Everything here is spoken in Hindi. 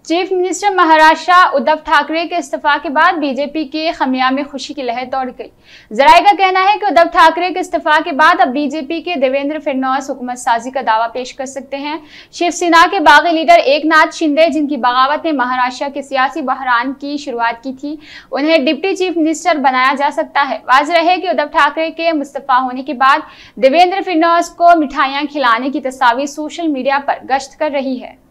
चीफ मिनिस्टर महाराष्ट्र उद्धव ठाकरे के इस्तीफा के बाद बीजेपी के खमिया में खुशी की लहर दौड़ गई। जराये का कहना है कि उद्धव ठाकरे के इस्तीफा के बाद अब बीजेपी के देवेंद्र फडणवीस हुकूमत साजी का दावा पेश कर सकते हैं। शिवसेना के बागी लीडर एकनाथ शिंदे, जिनकी बगावत ने महाराष्ट्र के सियासी बहरान की शुरुआत की थी, उन्हें डिप्टी चीफ मिनिस्टर बनाया जा सकता है। वाज़ेह है कि उद्धव ठाकरे के मुस्तफा होने के बाद देवेंद्र फडणवीस को मिठाइयां खिलाने की तस्वीर सोशल मीडिया पर गश्त कर रही है।